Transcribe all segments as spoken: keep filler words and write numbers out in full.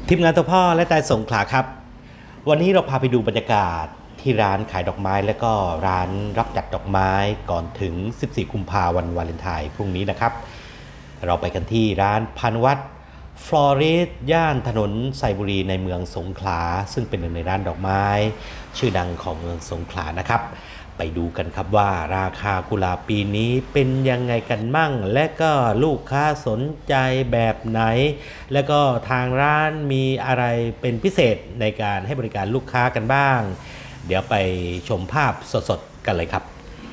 ทีมงานตัวพ่อและแต่สงขลาครับวันนี้เราพาไปดูบรรยากาศที่ร้านขายดอกไม้และก็ร้านรับจัดดอกไม้ก่อนถึงสิบสี่กุมภาพันธ์วันวาเลนไทน์พรุ่งนี้นะครับเราไปกันที่ร้านพันวัตฟลอริสย่านถนนไซบุรีในเมืองสงขลาซึ่งเป็นหนึ่งในร้านดอกไม้ชื่อดังของเมืองสงขลานะครับไปดูกันครับว่าราคากุหลาบปีนี้เป็นยังไงกันมั่งและก็ลูกค้าสนใจแบบไหนและก็ทางร้านมีอะไรเป็นพิเศษในการให้บริการลูกค้ากันบ้างเดี๋ยวไปชมภาพสดๆกันเลยครับ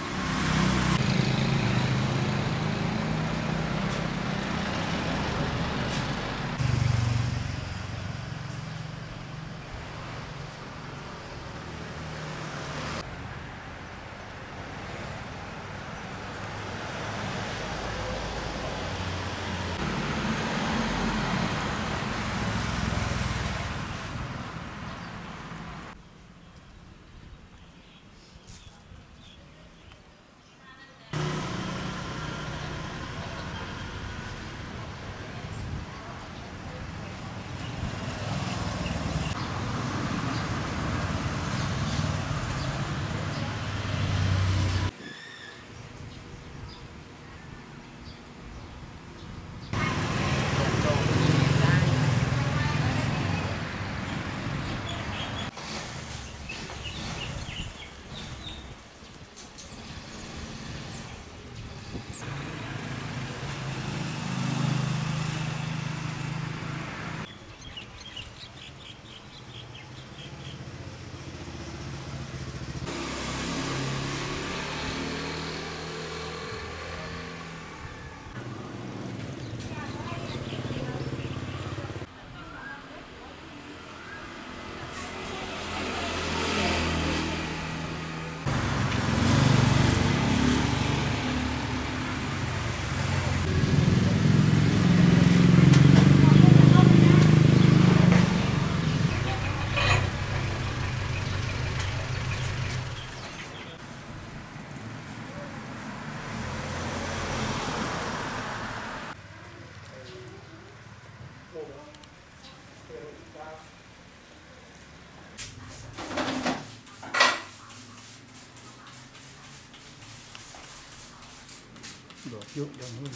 โดดยุบยงหุ่น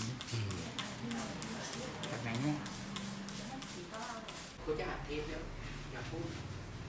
จากไหนเนี่ยกูจะอัดเทปแล้วอย่าพูด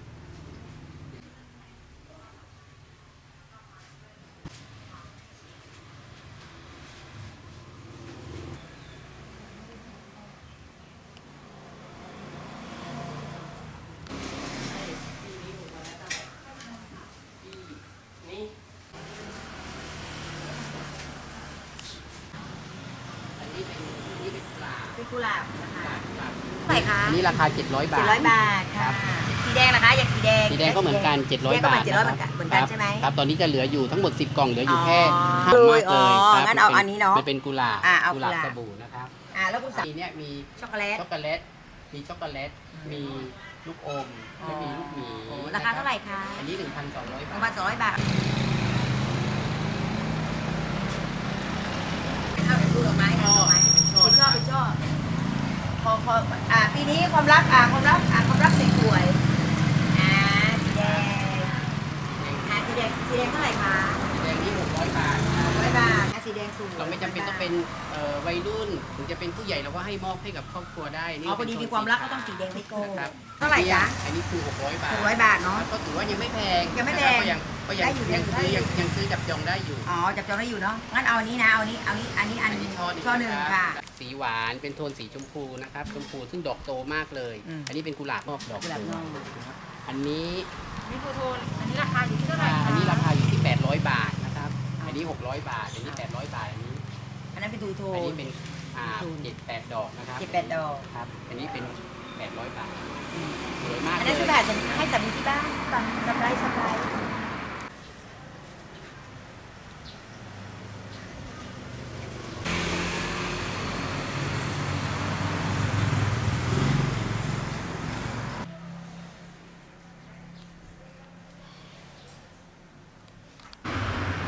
เป็นกุหลาบนะคะเท่าไหร่คะอันนี้ราคาเจ็ดร้อยบาทเจ็ดร้อยบาทค่ะสีแดงนะคะอย่างสีแดงสีแดงก็เหมือนกันเจ็ดร้อยบาทนะครับเหมือนกันใช่ไหมครับตอนนี้จะเหลืออยู่ทั้งหมดสิบกล่องเหลืออยู่แค่มากเลยครับงั้นเอาอันนี้เนาะมันเป็นกุหลาบกุหลาบสบู่นะครับอ่าแล้วกุหลาบเนี่ยมีช็อกโกแลตช็อกโกแลตมีช็อกโกแลตมีลูกอมและมีลูกหมีราคาเท่าไหร่คะอันนี้หนึ่งพันสองร้อยบาทหนึ่งพันสองร้อยบาทเข้าไปดูดอกไม้ค่ะดอกไม้คุณชอบคุณชอบพอพออ่าปีนี้ความรักอ่าความรักอ่าความรักสวยๆอ่าสีแดงอ่าสีแดงสีแดงเท่าไหร่คะสีแดงนี่หกร้อยบาทหกร้อยบาทอ่าสีแดงสวยเราไม่จำเป็นต้องเป็นวัยรุ่นถึงจะเป็นผู้ใหญ่เราก็ให้มอบให้กับครอบครัวได้อ๋อพอดีมีความรักก็ต้องสีแดงไม่โกงเท่าไหร่จ๊ะอันนี้คือหกร้อยบาทหกร้อยบาทเนาะก็ถือว่ายังไม่แพงยังไม่แพงยังก็ยังยังซื้อยังยังซื้อจับจองได้อยู่อ๋อจับจองได้อยู่เนาะงั้นเอาอันนี้นะเอาอันนี้เอานี้อันนี้อันนี้ช่อหนึ่งค่ะสีหวานเป็นโทนสีชมพูนะครับชมพูซึ่งดอกโตมากเลยอันนี้เป็นกุหลาบนอกดอกโตอันนี้นี่คือโทนอันนี้ราคาอยู่ที่เท่าไหร่อันนี้ราคาอยู่ที่แปดร้อยบาทนะครับอันนี้หกร้อยบาทอันนี้แปดร้อยบาทอันนี้อันนั้นเป็นทูโทนอันนี้เป็นอ่าเจ็ดแปดดอกนะครับเจ็ดแปดดอกครับอันนี้เป็นแปดร้อยบาทสวยมากอันนั้นคือแบบให้สามีที่บ้านสั่งสบายสบาย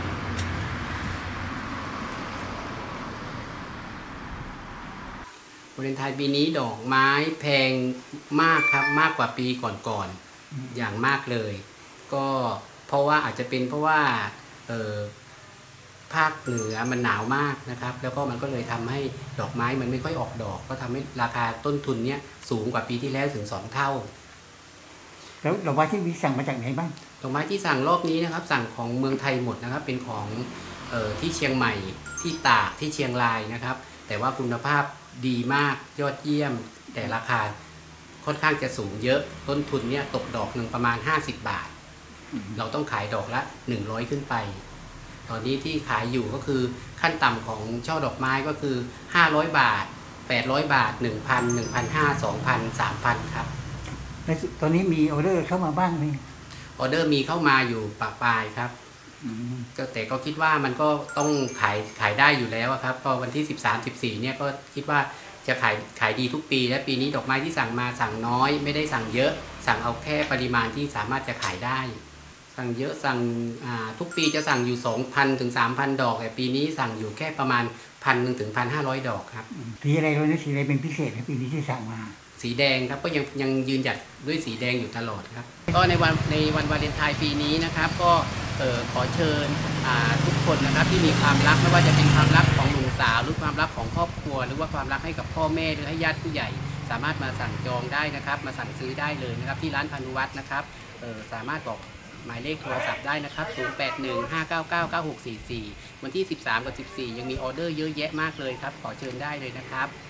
รวาเลนไทน์ปีนี้ดอกไม้แพงมากครับมากกว่าปีก่อนๆอย่างมากเลย ก็เพราะว่าอาจจะเป็นเพราะว่าเออภาคเหนือมันหนาวมากนะครับแล้วก็มันก็เลยทำให้ดอกไม้มันไม่ค่อยออกดอก ก็ทำให้ราคาต้นทุนเนี้ยสูงกว่าปีที่แล้วถึงสองเท่าแล้วดอกไม้ที่วิสั่งมาจากไหนบ้างดอกไม้ที่สั่งรอบนี้นะครับสั่งของเมืองไทยหมดนะครับเป็นของเอ่อที่เชียงใหม่ที่ตากที่เชียงรายนะครับแต่ว่าคุณภาพดีมากยอดเยี่ยมแต่ราคาค่อนข้างจะสูงเยอะต้นทุนเนี่ยตกดอกหนึ่งประมาณห้าสิบบาทเราต้องขายดอกละหนึ่งร้อยขึ้นไปตอนนี้ที่ขายอยู่ก็คือขั้นต่ำของช่อดอกไม้ก็คือห้าร้อยบาทแปดร้อยบาท หนึ่งพัน หนึ่งพันห้าร้อย สองพัน สามพัน ครับแล้วตอนนี้มีออเดอร์เข้ามาบ้างไหมออเดอร์มีเข้ามาอยู่ปะปลายครับแต่ก็คิดว่ามันก็ต้องขายขายได้อยู่แล้วครับพอวันที่สิบสาม สิบสี่เนี่ยก็คิดว่าจะขายขายดีทุกปีและปีนี้ดอกไม้ที่สั่งมาสั่งน้อยไม่ได้สั่งเยอะสั่งเอาแค่ปริมาณที่สามารถจะขายได้สั่งเยอะสั่งทุกปีจะสั่งอยู่ สองพัน ถึง สามพัน ดอกแต่ปีนี้สั่งอยู่แค่ประมาณ หนึ่งพัน ถึง หนึ่งพันห้าร้อย ดอกครับสีอะไรเลยนะสีอะไรเป็นพิเศษในปีนี้ที่สั่งมาสีแดงครับก็ยังยังยืนหยัดด้วยสีแดงอยู่ตลอดครับก็ในวันในวันวาเลนไทน์ปีนี้นะครับก็เอ่อขอเชิญทุกคนนะครับที่มีความรักไม่ว่าจะเป็นความรักของหนุ่มสาวหรือความรักของครอบครัวหรือว่าความรักให้กับพ่อแม่หรือให้ญาติผู้ใหญ่สามารถมาสั่งจองได้นะครับมาสั่งซื้อได้เลยนะครับที่ร้านพานุวัฒน์นะครับเอ่อสามารถบอกหมายเลขโทรศัพท์ได้นะครับศูนย์ แปด หนึ่ง ห้า เก้า เก้า เก้า หก สี่ สี่วันที่สิบสามกับสิบสี่ยังมีออเดอร์เยอะแยะมากเลยครับขอเชิญได้เลยนะครับ